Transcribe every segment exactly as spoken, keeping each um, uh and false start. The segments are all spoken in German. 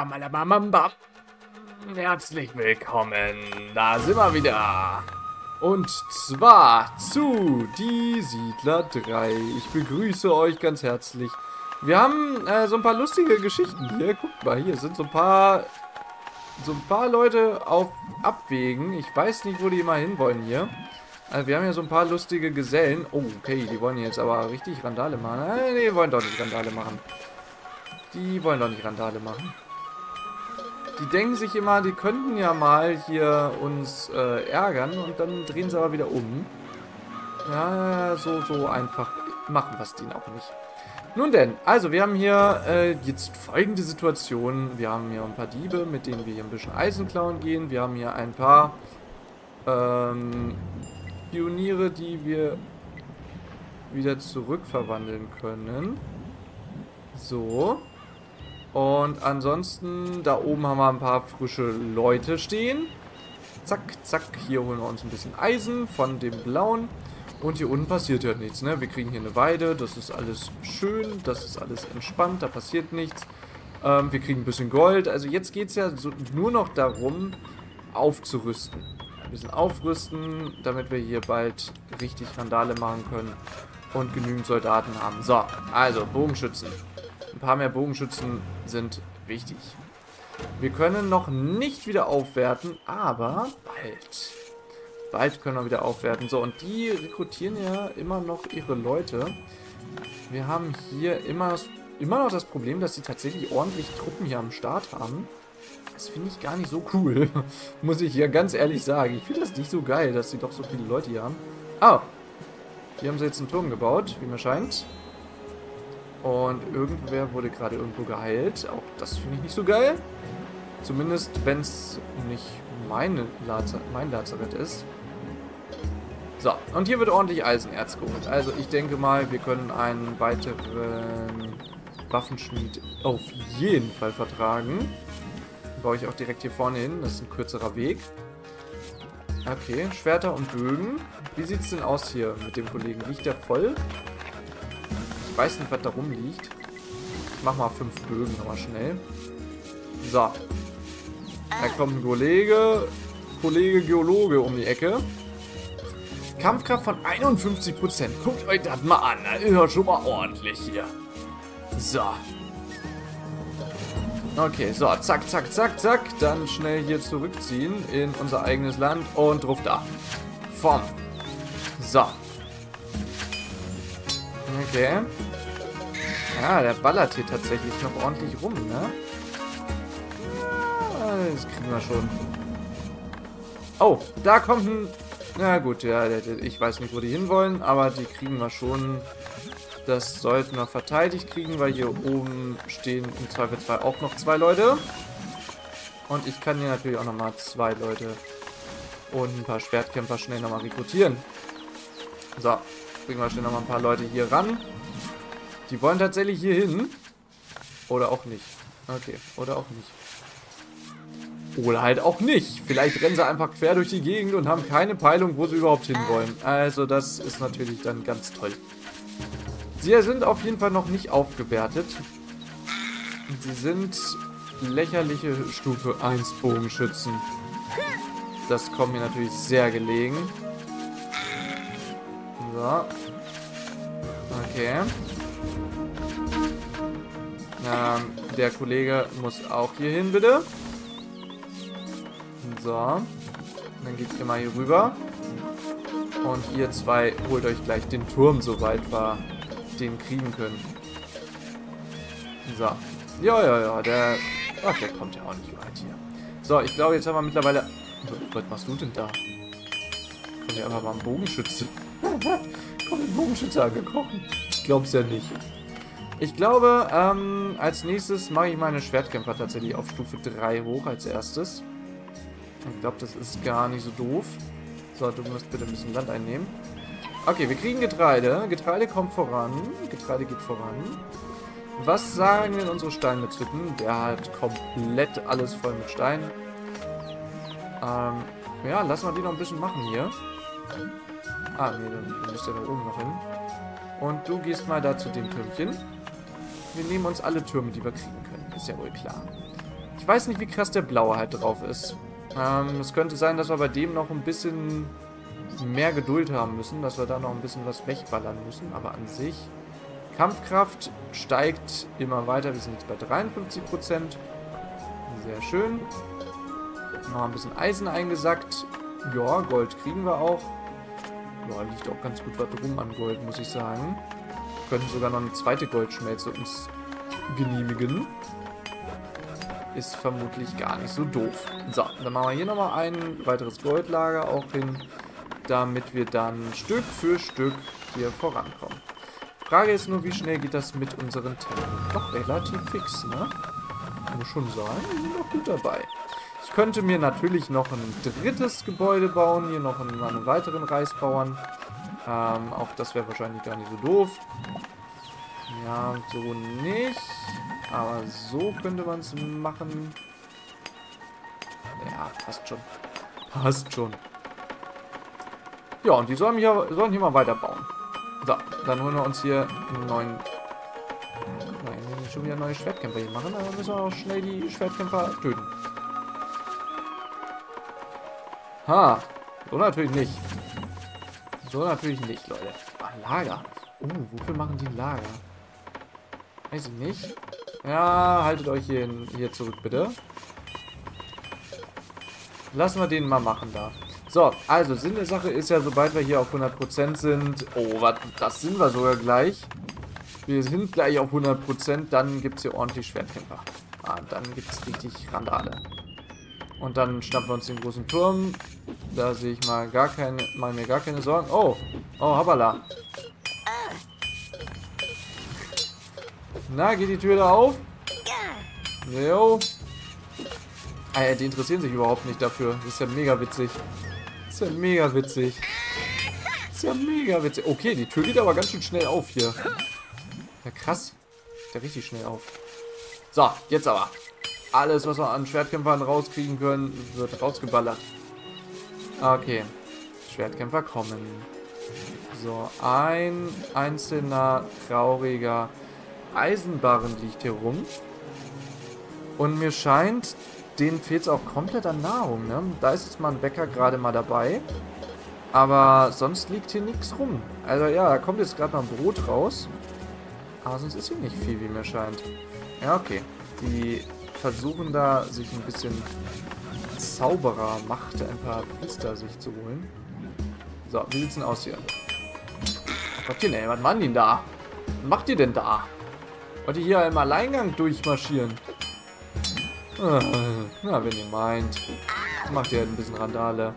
Bam, herzlich willkommen, da sind wir wieder. Und zwar zu Die Siedler drei. Ich begrüße euch ganz herzlich. Wir haben äh, so ein paar lustige Geschichten hier. Guckt mal, hier sind so ein paar so ein paar Leute auf Abwägen. Ich weiß nicht, wo die immer hinwollen hier. Also wir haben hier so ein paar lustige Gesellen. Oh, okay, die wollen jetzt aber richtig Randale machen. Äh, nee, die wollen doch nicht Randale machen. Die wollen doch nicht Randale machen. Die denken sich immer, die könnten ja mal hier uns äh, ärgern und dann drehen sie aber wieder um. Ja, so, so einfach machen wir es denen auch nicht. Nun denn, also wir haben hier äh, jetzt folgende Situation. Wir haben hier ein paar Diebe, mit denen wir hier ein bisschen Eisen klauen gehen. Wir haben hier ein paar ähm, Pioniere, die wir wieder zurückverwandeln können. So. Und ansonsten, da oben haben wir ein paar frische Leute stehen. Zack, zack. Hier holen wir uns ein bisschen Eisen von dem blauen. Und hier unten passiert ja nichts, ne? Wir kriegen hier eine Weide. Das ist alles schön. Das ist alles entspannt. Da passiert nichts. Ähm, wir kriegen ein bisschen Gold. Also jetzt geht es ja so nur noch darum, aufzurüsten. Ein bisschen aufrüsten, damit wir hier bald richtig Randale machen können. Und genügend Soldaten haben. So, also Bogenschützen. Ein paar mehr Bogenschützen sind wichtig. Wir können noch nicht wieder aufwerten, aber bald. Bald können wir wieder aufwerten. So, und die rekrutieren ja immer noch ihre Leute. Wir haben hier immer, immer noch das Problem, dass sie tatsächlich ordentlich Truppen hier am Start haben. Das finde ich gar nicht so cool. Muss ich ja ganz ehrlich sagen. Ich finde das nicht so geil, dass sie doch so viele Leute hier haben. Ah, hier haben sie jetzt einen Turm gebaut, wie mir scheint. Und irgendwer wurde gerade irgendwo geheilt. Auch das finde ich nicht so geil. Zumindest, wenn es nicht meine Lazer mein Lazarett ist. So, und hier wird ordentlich Eisenerz geholt. Also ich denke mal, wir können einen weiteren Waffenschmied auf jeden Fall vertragen. Den baue ich auch direkt hier vorne hin. Das ist ein kürzerer Weg. Okay, Schwerter und Bögen. Wie sieht es denn aus hier mit dem Kollegen? Liegt der voll? Ich weiß nicht, was da rumliegt. Ich mach mal fünf Bögen nochmal schnell. So. Da kommt ein Kollege, Kollege Geologe um die Ecke. Kampfkraft von einundfünfzig Prozent. Guckt euch das mal an. Das ist ja schon mal ordentlich hier. So. Okay, so. Zack, zack, zack, zack. Dann schnell hier zurückziehen in unser eigenes Land. Und drauf da. Vom. So. Okay. Ja, der ballert hier tatsächlich noch ordentlich rum, ne? Ja, das kriegen wir schon. Oh, da kommt ein... Na gut, ja, ich weiß nicht, wo die hinwollen, aber die kriegen wir schon. Das sollten wir verteidigt kriegen, weil hier oben stehen im Zweifelsfall auch noch zwei Leute. Und ich kann hier natürlich auch nochmal zwei Leute und ein paar Schwertkämpfer schnell nochmal rekrutieren. So. Bringen wir schnell noch mal ein paar Leute hier ran. Die wollen tatsächlich hier hin. Oder auch nicht. Okay, oder auch nicht. Oder halt auch nicht. Vielleicht rennen sie einfach quer durch die Gegend und haben keine Peilung, wo sie überhaupt hin wollen. Also das ist natürlich dann ganz toll. Sie sind auf jeden Fall noch nicht aufgewertet. Sie sind lächerliche Stufe eins Bogenschützen. Das kommt mir natürlich sehr gelegen. So. Okay. Ähm, der Kollege muss auch hier hin, bitte. So. Dann geht ihr mal hier rüber. Und ihr zwei holt euch gleich den Turm, soweit wir den kriegen können. So. Ja, ja, ja, der... Ach, der kommt ja auch nicht weit hier. So, ich glaube, jetzt haben wir mittlerweile... Was machst du denn da? Kommt ja einfach mal ein Bogenschütze. Kommt ein Bogenschütze angekrochen. Ich glaub's ja nicht. Ich glaube, ähm, als nächstes mache ich meine Schwertkämpfer tatsächlich auf Stufe drei hoch als erstes. Ich glaube, das ist gar nicht so doof. So, du musst bitte ein bisschen Land einnehmen. Okay, wir kriegen Getreide. Getreide kommt voran. Getreide geht voran. Was sagen denn unsere Steinmetzhütten? Der hat komplett alles voll mit Stein. Ähm, ja, lassen wir die noch ein bisschen machen hier. Ah, nee, dann müsst ihr da oben noch hin. Und du gehst mal da zu dem Türmchen. Wir nehmen uns alle Türme, die wir kriegen können. Ist ja wohl klar. Ich weiß nicht, wie krass der Blaue halt drauf ist. Ähm, es könnte sein, dass wir bei dem noch ein bisschen mehr Geduld haben müssen, dass wir da noch ein bisschen was wegballern müssen. Aber an sich, Kampfkraft steigt immer weiter. Wir sind jetzt bei dreiundfünfzig Prozent. Sehr schön. Noch ein bisschen Eisen eingesackt. Ja, Gold kriegen wir auch. Ja, liegt auch ganz gut was rum an Gold, muss ich sagen. Wir können sogar noch eine zweite Goldschmelze uns genehmigen. Ist vermutlich gar nicht so doof. So, dann machen wir hier nochmal ein weiteres Goldlager auch hin, damit wir dann Stück für Stück hier vorankommen. Frage ist nur, wie schnell geht das mit unseren Tempeln? Doch relativ fix, ne? Muss schon sagen, wir sind noch gut dabei. Ich könnte mir natürlich noch ein drittes Gebäude bauen, hier noch einen, einen weiteren Reisbauern. Ähm, auch das wäre wahrscheinlich gar nicht so doof. Ja, so nicht. Aber so könnte man es machen. Ja, passt schon. Passt schon. Ja, und die sollen hier, sollen hier mal weiterbauen. So, dann holen wir uns hier einen neuen... Nein, wir müssen schon wieder neue Schwertkämpfer hier machen. Aber müssen wir auch schnell die Schwertkämpfer töten. Ha, so natürlich nicht. So natürlich nicht, Leute. Ah, Lager. Uh, wofür machen die ein Lager? Weiß ich nicht. Ja, haltet euch hier, in, hier zurück, bitte. Lassen wir den mal machen da. So, also Sinn der Sache ist ja, sobald wir hier auf hundert Prozent sind... Oh, was, das sind wir sogar gleich. Wir sind gleich auf hundert Prozent, dann gibt es hier ordentlich Schwertkämpfer. Ah, dann gibt es richtig Randale. Und dann schnappen wir uns den großen Turm. Da sehe ich mal gar keine, mal mir gar keine Sorgen. Oh, oh, hoppala. Na, geht die Tür da auf? Jo. Ah, die interessieren sich überhaupt nicht dafür. Das ist ja mega witzig. Das ist ja mega witzig. Das ist ja mega witzig. Okay, die Tür geht aber ganz schön schnell auf hier. Ja, krass. Geht ja richtig schnell auf. So, jetzt aber. Alles, was wir an Schwertkämpfern rauskriegen können, wird rausgeballert. Okay. Schwertkämpfer kommen. So, ein einzelner, trauriger Eisenbarren liegt hier rum. Und mir scheint, denen fehlt es auch komplett an Nahrung, ne? Da ist jetzt mal ein Bäcker gerade mal dabei. Aber sonst liegt hier nichts rum. Also ja, da kommt jetzt gerade mal ein Brot raus. Aber sonst ist hier nicht viel, wie mir scheint. Ja, okay. Die versuchen da, sich ein bisschen Zauberer, Macht, ein paar Priester sich zu holen. So, wie sieht's denn aus hier? Was macht ihr denn? Was machen die denn da? Was macht ihr denn da? Wollt ihr hier im Alleingang durchmarschieren? Na, wenn ihr meint. Macht ihr halt ein bisschen Randale.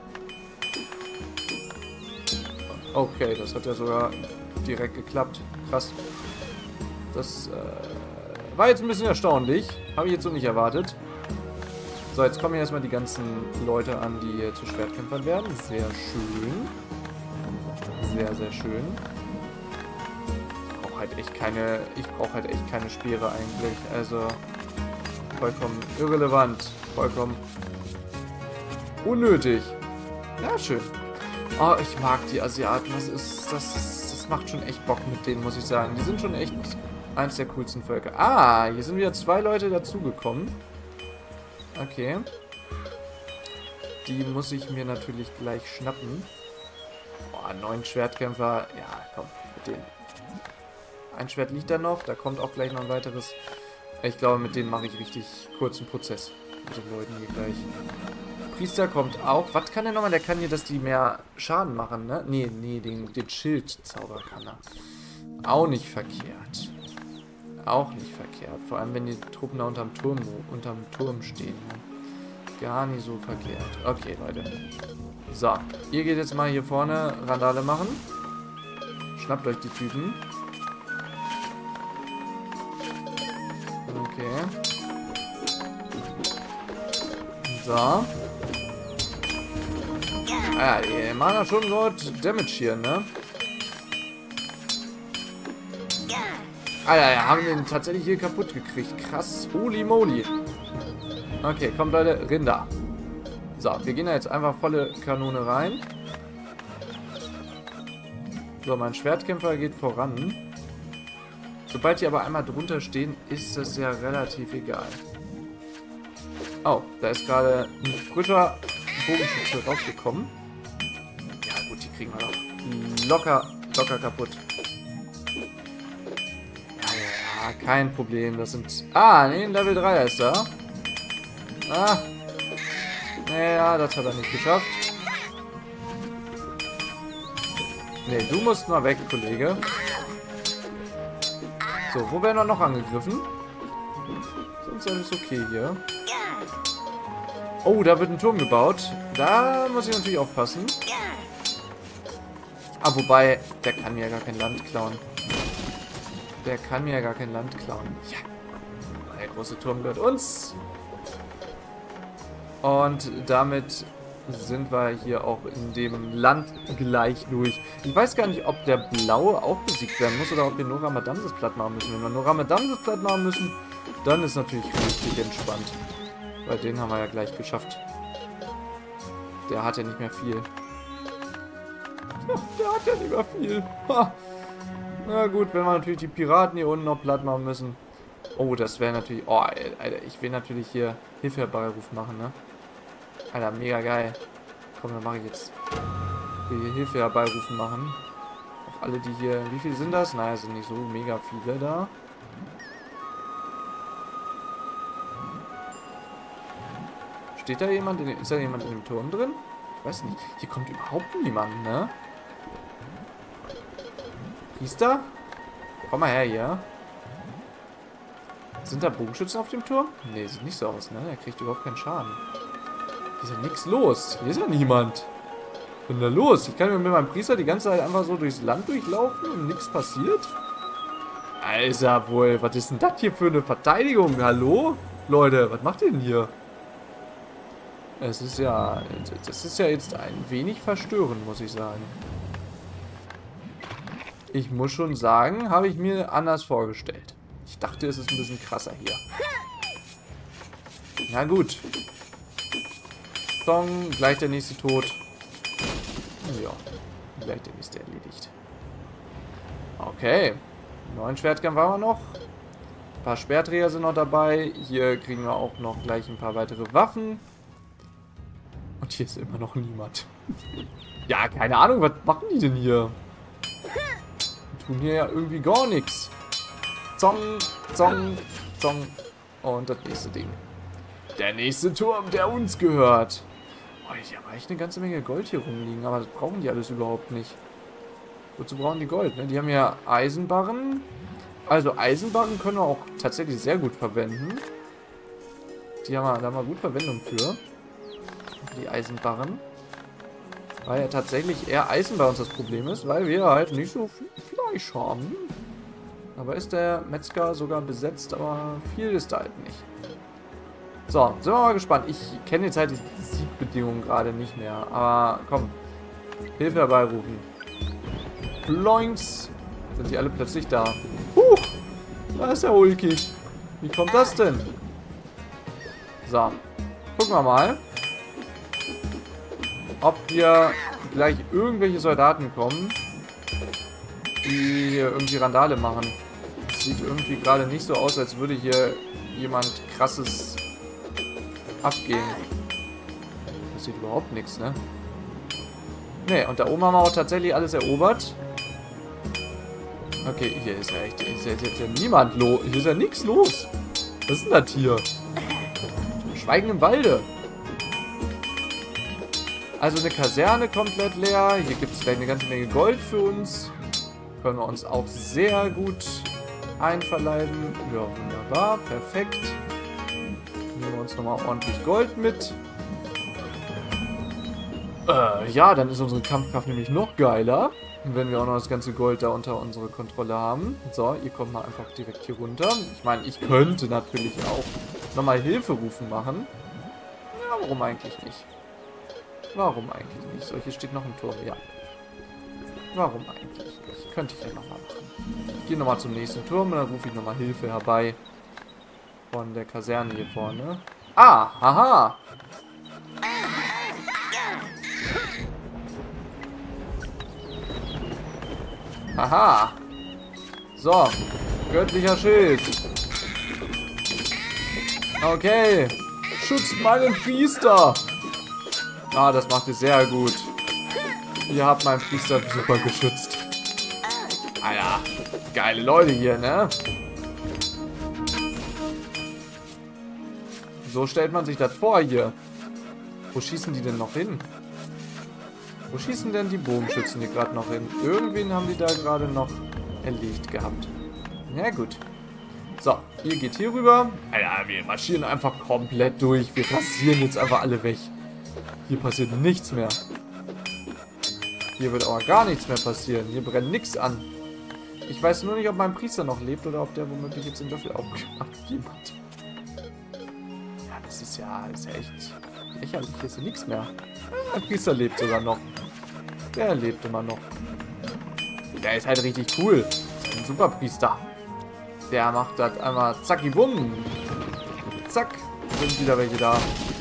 Okay, das hat ja sogar direkt geklappt. Krass. Das äh, war jetzt ein bisschen erstaunlich. Habe ich jetzt so nicht erwartet. So, jetzt kommen hier erstmal die ganzen Leute an, die hier zu Schwertkämpfern werden. Sehr schön. Sehr, sehr schön. Ich brauche halt echt keine. Ich brauche halt echt keine Speere eigentlich. Also vollkommen irrelevant. Vollkommen unnötig. Ja, schön. Oh, ich mag die Asiaten. Das ist. Das ist. Das macht schon echt Bock mit denen, muss ich sagen. Die sind schon echt eins der coolsten Völker. Ah, hier sind wieder zwei Leute dazugekommen. Okay. Die muss ich mir natürlich gleich schnappen. Boah, neun Schwertkämpfer. Ja, komm, mit denen. Ein Schwert liegt da noch. Da kommt auch gleich noch ein weiteres. Ich glaube, mit denen mache ich richtig kurzen Prozess. Mit den Leuten hier gleich. Priester kommt auch. Was kann der nochmal? Der kann hier, dass die mehr Schaden machen, ne? Nee, nee, den, den Schildzauber kann er. Auch nicht verkehrt. Auch nicht verkehrt. Vor allem, wenn die Truppen da unterm Turm, unterm Turm stehen. Gar nicht so verkehrt. Okay, Leute. So, ihr geht jetzt mal hier vorne Randale machen. Schnappt euch die Typen. Okay. So. Ah, die machen ja schon gut Damage hier, ne? Alter, ja, haben den tatsächlich hier kaputt gekriegt. Krass. Holy moly. Okay, kommt Leute, Rinder. So, wir gehen da jetzt einfach volle Kanone rein. So, mein Schwertkämpfer geht voran. Sobald die aber einmal drunter stehen, ist das ja relativ egal. Oh, da ist gerade ein frischer Bogenschütze rausgekommen. Ja gut, die kriegen wir doch locker, locker kaputt. Ja, ja, ja, kein Problem. Das sind... Ah, nee, ein Level drei ist da. Ah. Naja, das hat er nicht geschafft. Nee, du musst mal weg, Kollege. So, wo werden wir noch angegriffen? Sonst alles okay hier. Oh, da wird ein Turm gebaut. Da muss ich natürlich aufpassen. Ah, wobei, der kann mir ja gar kein Land klauen. Der kann mir ja gar kein Land klauen. Ja. Der große Turm gehört uns. Und damit sind wir hier auch in dem Land gleich durch. Ich weiß gar nicht, ob der Blaue auch besiegt werden muss oder ob wir nur Ramadamses platt machen müssen. Wenn wir nur Ramadamses platt machen müssen, dann ist natürlich richtig entspannt. Weil den haben wir ja gleich geschafft. Der hat ja nicht mehr viel. Ja, der hat ja nicht mehr viel. Ha. Na gut, wenn wir natürlich die Piraten hier unten noch platt machen müssen. Oh, das wäre natürlich... Oh, Alter, ich will natürlich hier Hilfe herbeiruf machen, ne? Alter, mega geil. Komm, dann mache ich jetzt... Ich will hier Hilfe herbeirufen machen. Auch alle, die hier... Wie viele sind das? Naja, sind nicht so mega viele da. Steht da jemand? In, ist da jemand in dem Turm drin? Ich weiß nicht. Hier kommt überhaupt niemand, ne? Priester? Komm mal her hier. Sind da Bogenschützen auf dem Turm? Ne, sieht nicht so aus, ne? Er kriegt überhaupt keinen Schaden. Hier ist ja nichts los. Hier ist ja niemand. Was ist denn da los? Ich kann mit meinem Priester die ganze Zeit einfach so durchs Land durchlaufen und nichts passiert? Alter, wohl. Was ist denn das hier für eine Verteidigung? Hallo? Leute, was macht ihr denn hier? Es ist ja... Das ist ja jetzt ein wenig verstörend, muss ich sagen. Ich muss schon sagen, habe ich mir anders vorgestellt. Ich dachte, es ist ein bisschen krasser hier. Na gut. Song, gleich der nächste tot. Ja, gleich der nächste erledigt. Okay. Neun Schwertkampf haben wir noch. Ein paar Speerträger sind noch dabei. Hier kriegen wir auch noch gleich ein paar weitere Waffen. Und hier ist immer noch niemand. Ja, keine Ahnung, was machen die denn hier? Die tun hier ja irgendwie gar nichts. Zong, zong, zong. Und das nächste Ding. Der nächste Turm, der uns gehört. Oh, ich habe echt eine ganze Menge Gold hier rumliegen, aber das brauchen die alles überhaupt nicht. Wozu brauchen die Gold? Ne? Die haben ja Eisenbarren. Also Eisenbarren können wir auch tatsächlich sehr gut verwenden. Die haben wir, da haben wir gut Verwendung für. Die Eisenbarren. Weil ja tatsächlich eher Eisen bei uns das Problem ist, weil wir halt nicht so viel Fleisch haben. Aber ist der Metzger sogar besetzt, aber viel ist da halt nicht. So, sind wir mal gespannt. Ich kenne jetzt halt die Siegbedingungen gerade nicht mehr. Aber komm, Hilfe herbeirufen. Ploinks. Sind die alle plötzlich da. Huch, da ist er ulkig. Wie kommt das denn? So, gucken wir mal, ob hier gleich irgendwelche Soldaten kommen, die hier irgendwie Randale machen. Das sieht irgendwie gerade nicht so aus, als würde hier jemand krasses abgehen. Das sieht überhaupt nichts, ne? Ne, und da oben haben wir auch tatsächlich alles erobert. Okay, hier ist ja echt, hier ist ja, hier ist ja niemand los. Hier ist ja nichts los. Was ist denn das hier? Schweigen im Walde. Also eine Kaserne komplett leer. Hier gibt es gleich eine ganze Menge Gold für uns. Können wir uns auch sehr gut einverleiben. Ja, wunderbar. Perfekt. Nehmen wir uns nochmal ordentlich Gold mit. Äh, ja, dann ist unsere Kampfkraft nämlich noch geiler. Wenn wir auch noch das ganze Gold da unter unsere Kontrolle haben. So, ihr kommt mal einfach direkt hier runter. Ich meine, ich könnte natürlich auch nochmal Hilferufen machen. Ja, warum eigentlich nicht? Warum eigentlich nicht? So, hier steht noch ein Turm, ja. Warum eigentlich nicht? Könnte ich ja nochmal machen. Ich gehe nochmal zum nächsten Turm und dann rufe ich nochmal Hilfe herbei. Von der Kaserne hier vorne. Ah, haha! Aha! So, göttlicher Schild. Okay. Schützt meinen Priester! Ah, das macht ihr sehr gut. Ihr habt meinen Priester super geschützt. Ah ja, geile Leute hier, ne? So stellt man sich das vor hier. Wo schießen die denn noch hin? Wo schießen denn die Bogenschützen hier gerade noch hin? Irgendwen haben die da gerade noch erlegt gehabt. Na gut. So, ihr geht hier rüber. Alter, wir marschieren einfach komplett durch. Wir rasieren jetzt einfach alle weg. Hier passiert nichts mehr. Hier wird aber gar nichts mehr passieren. Hier brennt nichts an. Ich weiß nur nicht, ob mein Priester noch lebt oder ob der womöglich jetzt den Löffel aufgegeben hat. Ja, das ist ja, ist ja echt lächerlich. Hier ist ja nichts mehr. Mein Priester lebt sogar noch. Der lebt immer noch. Der ist halt richtig cool. Das ist ein super Priester. Der macht das einmal zacki bumm. Zack. Sind wieder welche da.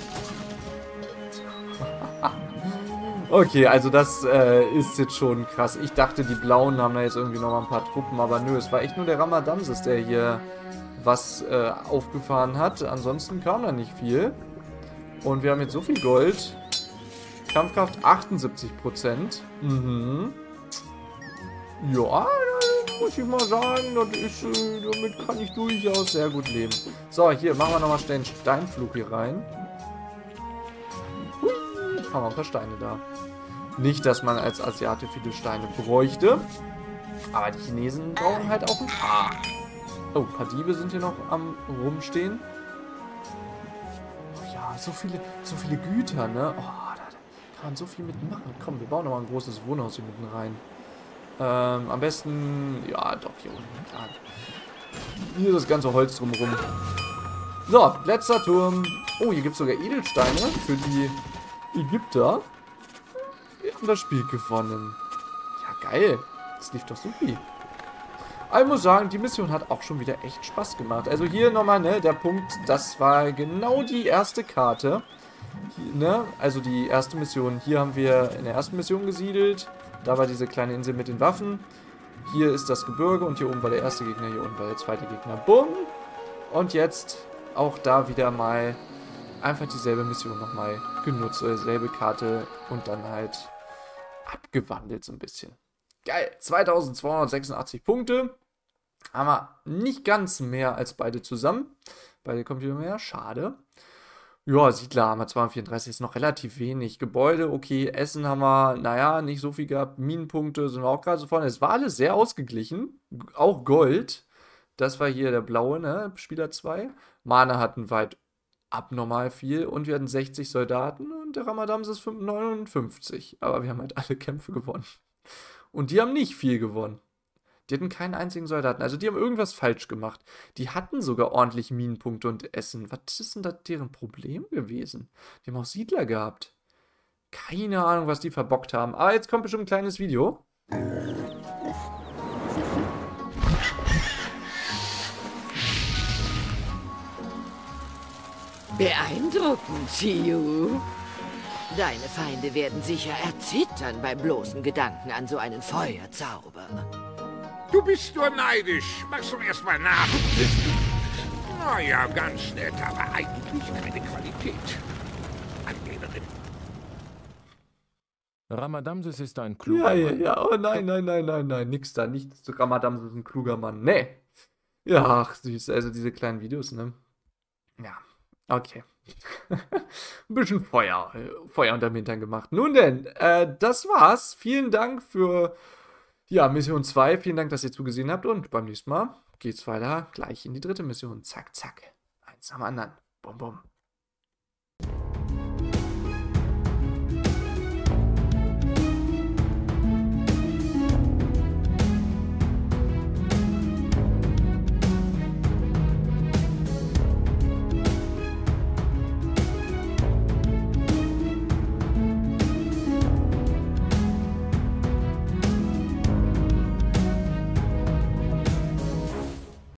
Okay, also das äh, ist jetzt schon krass. Ich dachte, die Blauen haben da jetzt irgendwie noch mal ein paar Truppen, aber nö, es war echt nur der Ramadamses, der hier was äh, aufgefahren hat. Ansonsten kam da nicht viel. Und wir haben jetzt so viel Gold. Kampfkraft achtundsiebzig Prozent. Mhm. Ja, muss ich mal sagen, das ist, äh, damit kann ich durchaus sehr gut leben. So, hier, machen wir nochmal schnell einen Steinflug hier rein. Hui, haben wir ein paar Steine da. Nicht, dass man als Asiate viele Steine bräuchte. Aber die Chinesen brauchen halt auch ein paar. Oh, ein paar Diebe sind hier noch am Rumstehen. Oh ja, so viele, so viele Güter, ne? Oh, da, da kann man so viel mitmachen. Komm, wir bauen nochmal ein großes Wohnhaus hier mitten rein. Ähm, am besten, ja, doch, hier unten. Klar. Hier ist das ganze Holz drumherum. So, letzter Turm. Oh, hier gibt es sogar Edelsteine für die Ägypter. Wir haben das Spiel gewonnen. Ja, geil. Das lief doch supi. Aber ich muss sagen, die Mission hat auch schon wieder echt Spaß gemacht. Also hier nochmal, ne, der Punkt, das war genau die erste Karte. Hier, ne, also die erste Mission. Hier haben wir in der ersten Mission gesiedelt. Da war diese kleine Insel mit den Waffen. Hier ist das Gebirge und hier oben war der erste Gegner, hier unten war der zweite Gegner. Bumm! Und jetzt auch da wieder mal einfach dieselbe Mission nochmal genutzt, oder dieselbe Karte und dann halt abgewandelt so ein bisschen. Geil, zweitausendzweihundertsechsundachtzig Punkte. Haben wir nicht ganz mehr als beide zusammen. Beide Computer mehr, schade. Ja, Siedler haben wir zweihundertvierunddreißig, ist noch relativ wenig. Gebäude, okay, Essen haben wir, naja, nicht so viel gehabt. Minenpunkte sind wir auch gerade so vorne. Es war alles sehr ausgeglichen, auch Gold. Das war hier der blaue, ne, Spieler zwei. Mana hatten weit abnormal viel und wir hatten sechzig Soldaten und der Ramadams ist neunundfünfzig. Aber wir haben halt alle Kämpfe gewonnen. Und die haben nicht viel gewonnen. Die hatten keinen einzigen Soldaten. Also die haben irgendwas falsch gemacht. Die hatten sogar ordentlich Minenpunkte und Essen. Was ist denn da deren Problem gewesen? Die haben auch Siedler gehabt. Keine Ahnung, was die verbockt haben. Aber jetzt kommt bestimmt ein kleines Video. Beeindruckend, Chiyu. Deine Feinde werden sicher erzittern beim bloßen Gedanken an so einen Feuerzauber. Du bist nur neidisch. Mach's doch erstmal nach. Naja, ganz nett, aber eigentlich keine Qualität. Angeberin. Ramadamses ist ein kluger Ja, ja, Mann. ja. Oh nein, nein, nein, nein, nein. Nix da. Nichts. Ramadamses ist ein kluger Mann. Nee. Ja, ach, süß. Also diese kleinen Videos, ne? Ja. Okay. Ein bisschen Feuer. Feuer unterm Hintern gemacht. Nun denn, äh, das war's. Vielen Dank für... Ja, Mission zwei, vielen Dank, dass ihr zugesehen habt und beim nächsten Mal geht's weiter gleich in die dritte Mission. Zack, zack. Eins am anderen. Bum, bum.